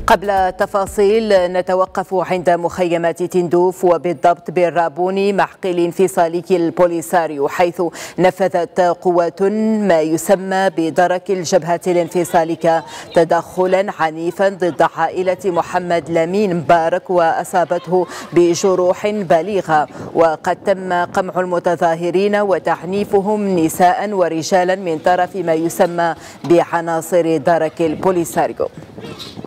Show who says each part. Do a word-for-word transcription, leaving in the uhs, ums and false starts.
Speaker 1: قبل تفاصيل نتوقف عند مخيمات تندوف وبالضبط بالرابوني معقل انفصالي البوليساريو، حيث نفذت قوات ما يسمى بدرك الجبهة الانفصالية تدخلا عنيفا ضد عائلة محمد لامين مبارك وأصابته بجروح بالغة، وقد تم قمع المتظاهرين وتعنيفهم نساء ورجالا من طرف ما يسمى بعناصر درك البوليساريو.